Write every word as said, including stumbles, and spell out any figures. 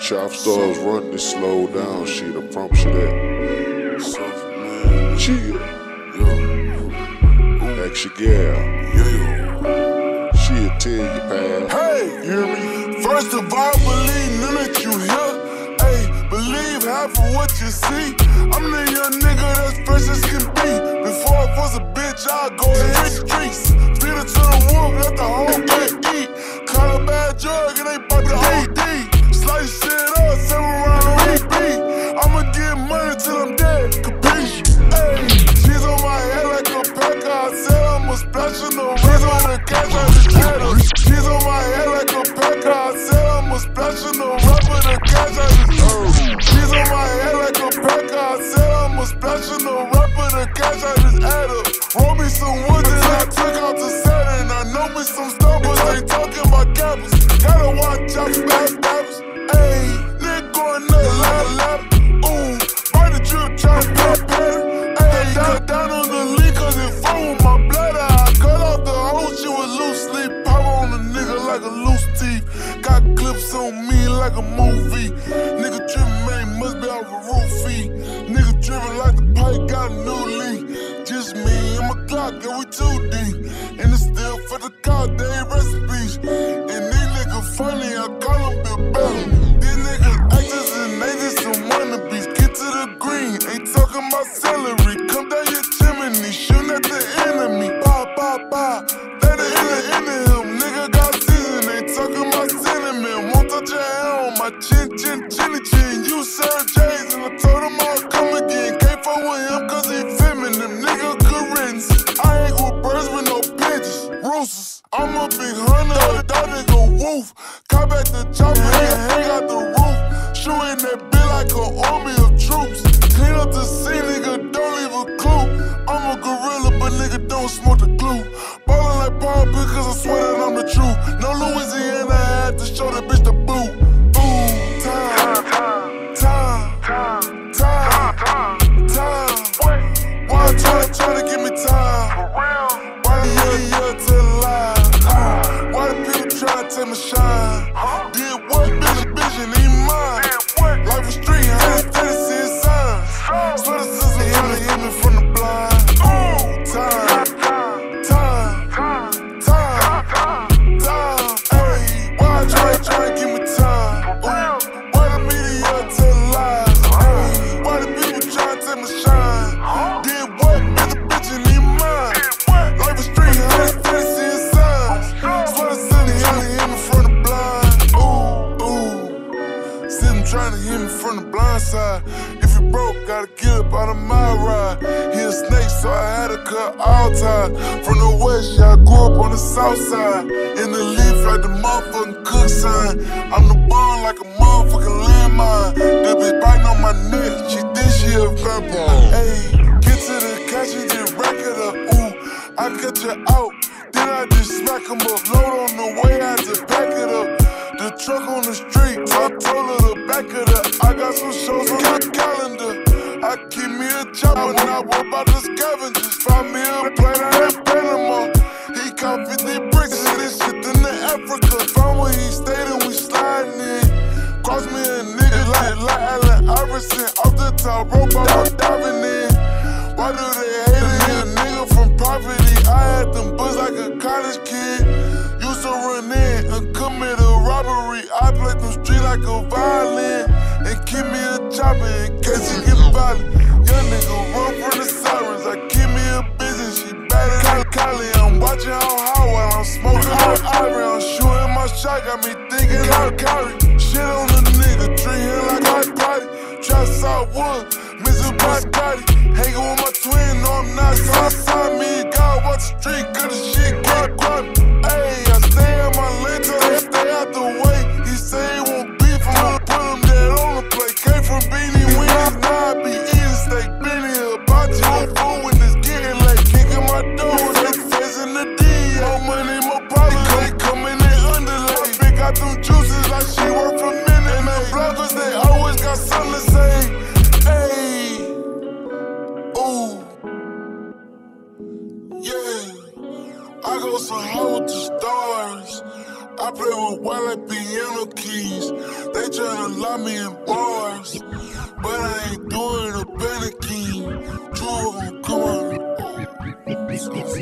Chop stars run this slow down shit, I promise you that. Chill. Ask your gal. She'll tell you, pal. Hey, you hear me? First of all, believe none that you hear. Hey, believe half of what you see. I'm the young nigga that's fresh as can be. Before I was a bitch, I'll go to the streets. Beat her to the wolf, let the whole bitch eat. Call a bad drug and they bought the O D. Slice shit up, seven round on E B. I'ma get money till I'm dead, capiche? Hey, she's on my head like a pecker. I said I'ma splash in the rest on the cash, I just had her. She's on my head like a pecker. I said I'ma splash in the rubber, the cash, I just heard. She's on my head like a pecker. I said I'ma splash in the rubber, the cash, I just had her. Roll me some wood and I took out to Saturn. I know me some stumbers, they talking about cappers. Gotta watch out for bad rappers. Ayy, nigga going up, ladder, ladder. Ooh, bite the drip, try to pop pattern. Ayy, cut down on the leak cause it full with my bladder. I cut off the hole, she was loosely. Pop on a nigga like a loose teeth. Got clips on me like a movie. Nigga trippin', man, must be off a roofie. Nigga drippin' like the pipe got a new leak. Just me and my Glock, yeah, we too deep. And it's still for the God, they ain't recipes. And these niggas funny, I call them Bill Bellamy. These niggas actors and they just some wannabes. Get to the green, ain't talking about celery. Come down your chimney, shooting at the enemy. Pop, pop, pop, that the inner, inner him. Nigga got season, ain't talking about cinnamon. Won't touch your hair on my chin, chin, chinny chin. You serve J's and I told him I'll come again. Can't fuck with him cause he feminine. Nigga good riddance. I ain't with birds with no pigeons. Roosters, I'm a big hunter, that nigga woof. Cop back the chopper and hang out the roof. Shooting that bitch like an army of troops. Clean up the scene, nigga, don't leave a clue. I'm a gorilla, but nigga don't smoke the glue. Ballin' like Paul because I swear that I'm the truth. No Louisiana, I had to show the bitch the boot. Ooh, time, time, time, time, time. Why you tryna, tryna give me time? Why the yeah, yeah, to the lie? Why the people tryna take my shine? Did what, bitch, bitch, and ain't mine. Life was street, I ain't steady seeing signs. Swear the sister hit me, hit me from the blind. Ooh, time, time, time, time. Ayy, why you tryna, tryna give me time? Ooh, why the media tell lies? Ayy, why the people tryna take my shine? Did what, bitch, bitch, and ain't mine. Life was street, I ain't steady seeing signs. Swear the sister hit me, hit me from the blind. Ooh, ooh. See them tryna hit me from the blind side. If you broke, gotta get up out of my ride. He a snake, so I had to cut all ties. From the west, yeah, I grew up on the south side. In the leaf like the motherfucking cook sign. I'm the bone like a motherfucking landmine. That bitch biting on my neck, she think she a vampire. Ayy, get to the cash and just rack it up. Ooh, I cut you out, then I just smack him up. Load on the way, I just back it up. The truck on the street, I told her to back it up. I got some shows on the calendar. I keep me a chopper, when I worry about the scavengers. Find me a plane out in Panama. He caught fifty bricks and this shit in the Africa. Found where he stayed and we sliding in. Cross me a nigga like, like Allen Iverson. Off the top rope, I'm diving in. Why do they hate it? A nigga from poverty. I had them books like a college kid. Used to run in and commit a robbery. I played them street like a violin. And keep me a chopper in case he get violent. Young nigga run from the sirens. I keep me a business. She bad as Cali Cali. I'm watching how high while I'm smoking on ivory. I'm shooting my shot, got me thinking like Kyrie. Shit on the nigga, treat him like my party. Try salt wood, Mister Body. Hanging with my twin, no I'm not outside me. God watch the street, cause the shit get grimy. Ayy, I stay in my lane till they stay out the way. He say he won't beef, I'ma put him dead on the plate. Came from Beanie Wings, now I be eating steak. Been here, about you on food when it's getting late. Kicking my door, they facing the D. More money, more problems, they coming in underlay. Bitch got them juices like she work for Minute Maid. The bloggers, they always got something to say. Ayy, ooh, yeah. I go so hard with the stone. fly me in bars, but I ain't doing a panicky. True, come on.